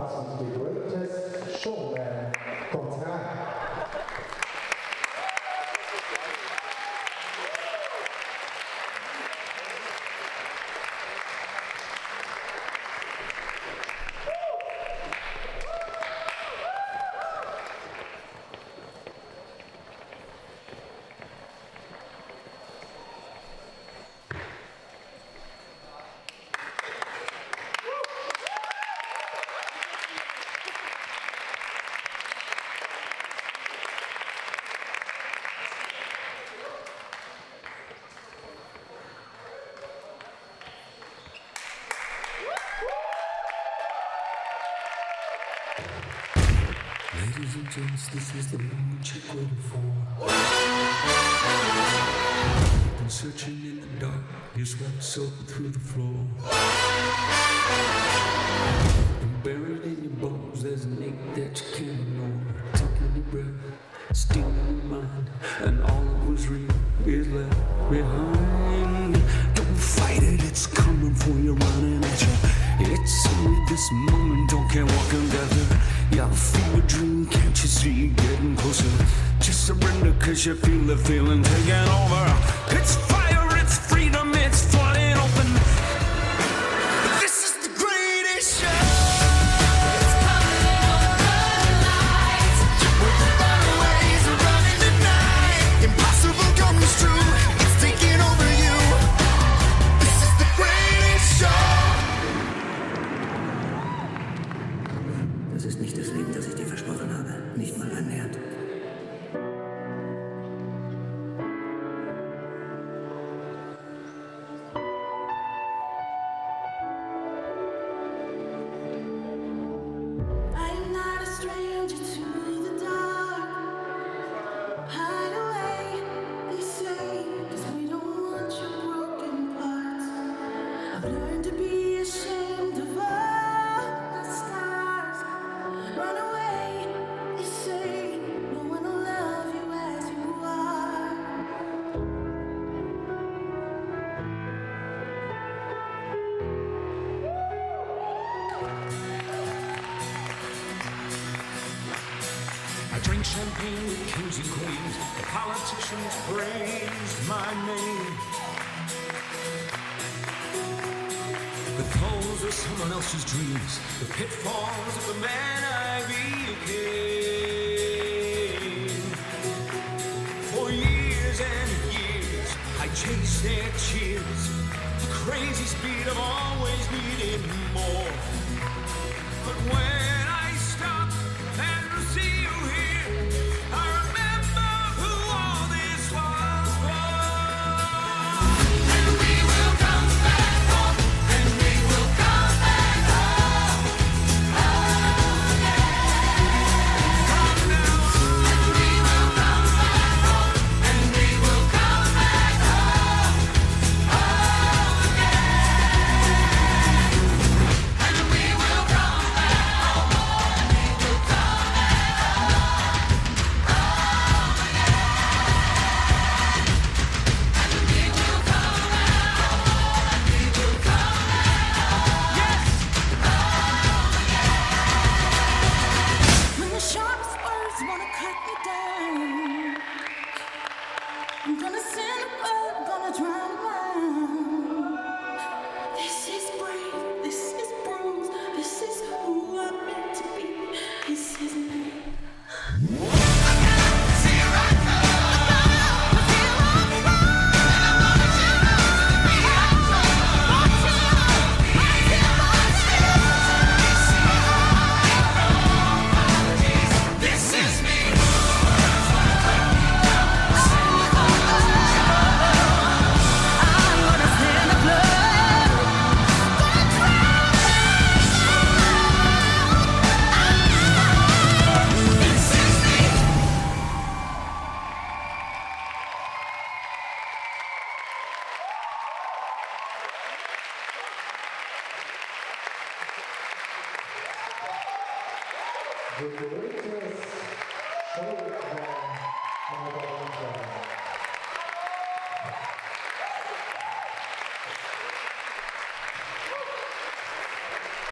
nochmals unser berühmtes Showman-Konzert. Ladies and gents, this is the moment you're waiting for. Been searching in the dark, your sweat soaking through the floor. And buried in your bones, there's an ache that you can't ignore. Taking your breath, stealing your mind, and all that was real is left behind. Don't fight it, it's coming for you, running at you. It's only this moment, don't care what can gather. Yeah, feel a dream, can't you see it getting closer? Just surrender cause you feel the feeling taking over. It's fire, it's freedom, it's flooding open. This is the greatest show. It's coming over the lights. With the runaways are running the night. Impossible comes true, it's taking over you. This is the greatest show. Das ist nicht das Leben, das ich dir versprochen habe. Nicht mal annähernd. I'm not a stranger to the dark. Hide away, they say, 'cause we don't want your broken parts. I've learned to be ashamed of all my scars. Run away, they say, no one will love you as you are. I drink champagne with kings and queens. The politicians praise my name. The clothes are someone else's dreams. The pitfalls of the man I became. For years and years, I chased their cheers. The crazy speed of always needing more. But when I stop and see you here, I remember who all this was for. And we will come back home, and we will come back home. Oh yeah. Come now. And we will come back home, and we will come back home. Oh yeah. And we will come back home, and we will come back home. When the sharpest words wanna cut me down, I'm gonna send a bird, gonna drown them out. This is brave, this is bruised, this is who I'm meant to be. This is me. This is me. I'm gonna stand up, love. This is me. Der berühmte